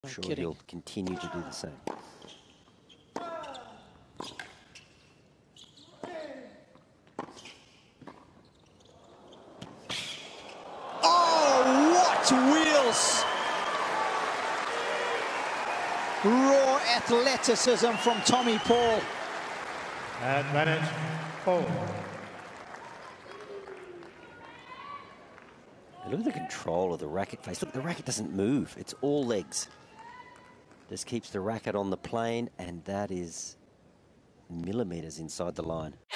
I'm sure he'll continue to do the same. Oh, what wheels! Raw athleticism from Tommy Paul. Advantage, Paul. And look at the control of the racket face. Look, the racket doesn't move. It's all legs. Just keeps the racket on the plane, and that is millimeters inside the line.